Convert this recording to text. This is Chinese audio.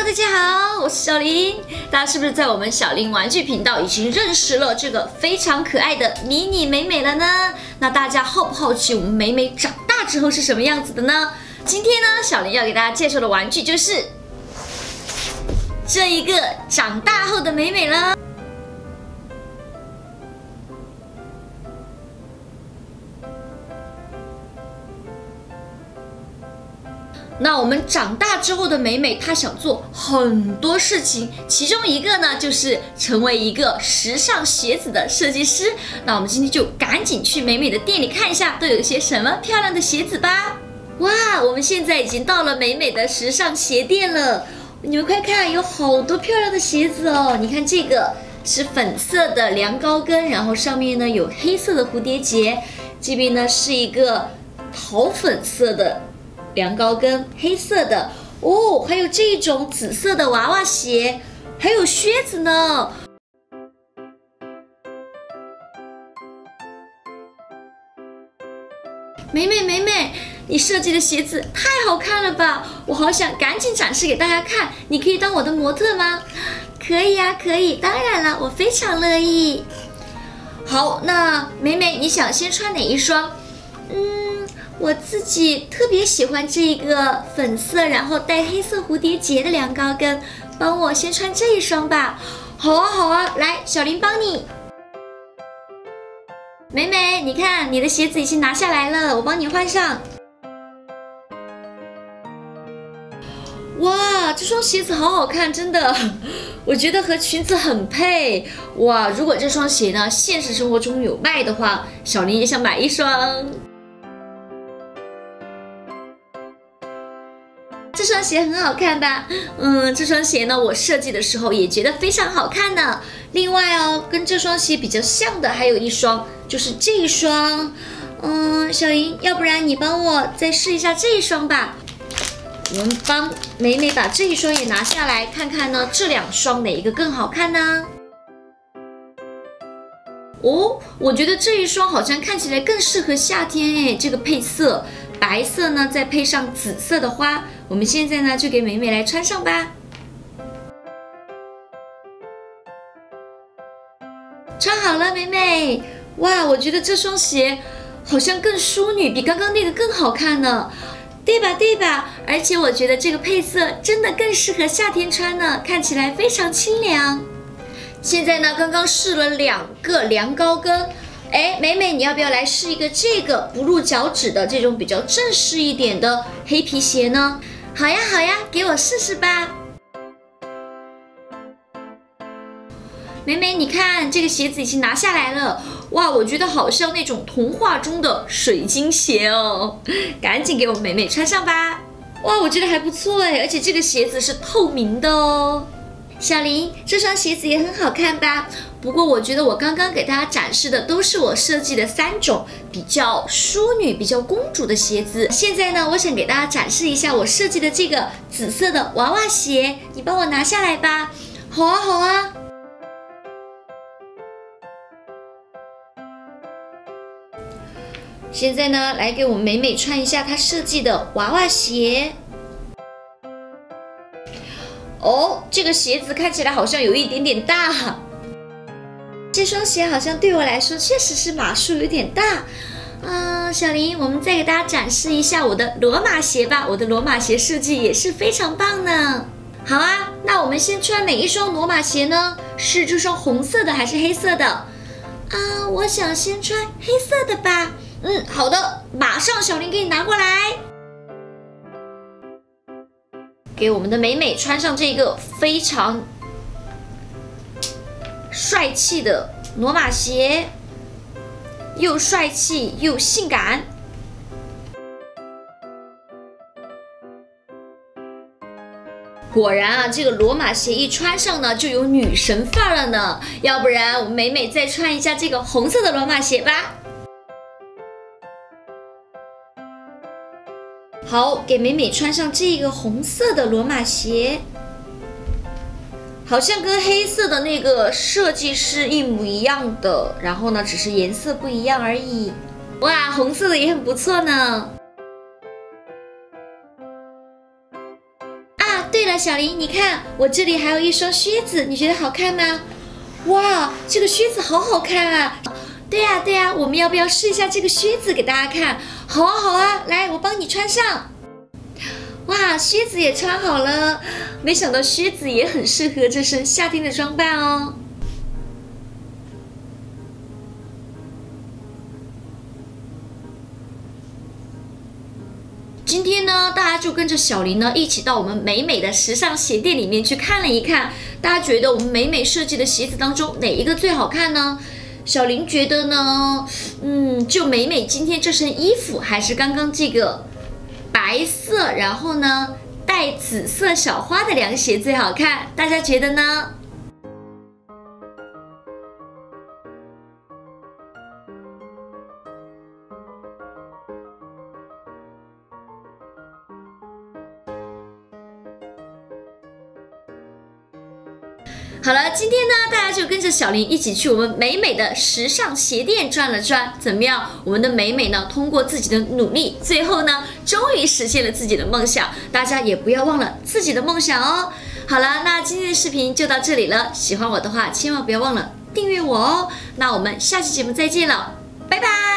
大家好，我是小林。大家是不是在我们小林玩具频道已经认识了这个非常可爱的迷你美美了呢？那大家好不好奇我们美美长大之后是什么样子的呢？今天呢，小林要给大家介绍的玩具就是这一个长大后的美美了。那我们长大之后的美美，她想做很多事情，其中一个呢，就是成为一个时尚鞋子的设计师。那我们今天就赶紧去美美的店里看一下，都有些什么漂亮的鞋子吧。哇，我们现在已经到了美美的时尚鞋店了，你们快看，有好多漂亮的鞋子哦！你看这个是粉色的量高跟，然后上面呢有黑色的蝴蝶结，这边呢是一个桃粉色的量高跟，黑色的哦，还有这种紫色的娃娃鞋，还有靴子呢。美美，你设计的鞋子太好看了吧！我好想赶紧展示给大家看，你可以当我的模特吗？可以呀，可以，当然了，我非常乐意。好，那美美，你想先穿哪一双？我自己特别喜欢这个粉色，然后带黑色蝴蝶结的量高跟，帮我先穿这一双吧。好啊，来，小林帮你。美美，你看你的鞋子已经拿下来了，我帮你换上。哇，这双鞋子好好看，真的，我觉得和裙子很配。哇，如果这双鞋呢，现实生活中有卖的话，小林也想买一双。这双鞋很好看吧？这双鞋呢，我设计的时候也觉得非常好看呢。另外哦，跟这双鞋比较像的还有一双，就是这一双。小林，要不然你帮我再试一下这一双吧。我们帮美美把这一双也拿下来，看看呢，这两双哪一个更好看呢？哦，我觉得这一双好像看起来更适合夏天哎，这个配色。白色呢，再配上紫色的花，我们现在呢就给美美来穿上吧。穿好了，美美。哇，我觉得这双鞋好像更淑女，比刚刚那个更好看呢，对吧？而且我觉得这个配色真的更适合夏天穿呢，看起来非常清凉。现在呢，刚刚试了2个量高跟。美美，你要不要来试一个这个不露脚趾的这种比较正式一点的黑皮鞋呢？好呀，给我试试吧。美美，你看这个鞋子已经拿下来了，哇，我觉得好像那种童话中的水晶鞋哦，赶紧给我们美美穿上吧。哇，我觉得还不错哎，而且这个鞋子是透明的哦。小林，这双鞋子也很好看吧？不过我觉得我刚刚给大家展示的都是我设计的3种比较淑女、比较公主的鞋子。现在呢，我想给大家展示一下我设计的这个紫色的娃娃鞋，你帮我拿下来吧。好啊。现在呢，来给我们美美穿一下她设计的娃娃鞋。哦，这个鞋子看起来好像有一点点大。这双鞋好像对我来说确实是码数有点大。小林，我们再给大家展示一下我的罗马鞋吧。我的罗马鞋设计也是非常棒呢。好啊，那我们先穿哪一双罗马鞋呢？是这双红色的还是黑色的？我想先穿黑色的吧。好的，马上小林给你拿过来。给我们的美美穿上这个非常帅气的罗马鞋，又帅气又性感。果然啊，这个罗马鞋一穿上呢，就有女神范儿了呢。要不然我们美美再穿一下这个红色的罗马鞋吧。好，给美美穿上这个红色的罗马鞋，好像跟黑色的那个设计是一模一样的，然后呢，只是颜色不一样而已。哇，红色的也很不错呢。对了，小林，你看我这里还有一双靴子，你觉得好看吗？哇，这个靴子好好看啊！对呀，对呀，我们要不要试一下这个靴子给大家看？好啊，好啊，来，我帮你穿上。哇，靴子也穿好了，没想到靴子也很适合这身夏天的装扮哦。今天呢，大家就跟着小林呢一起到我们美美的时尚鞋店里面去看了一看。大家觉得我们美美设计的鞋子当中哪一个最好看呢？小林觉得呢，就美美今天这身衣服，还是刚刚这个白色，然后呢带紫色小花的凉鞋最好看。大家觉得呢？好了，今天呢，大家就跟着小林一起去我们美美的时尚鞋店转了转，怎么样？我们的美美呢，通过自己的努力，最后呢，终于实现了自己的梦想。大家也不要忘了自己的梦想哦。好了，那今天的视频就到这里了。喜欢我的话，千万不要忘了订阅我哦。那我们下期节目再见了，拜拜。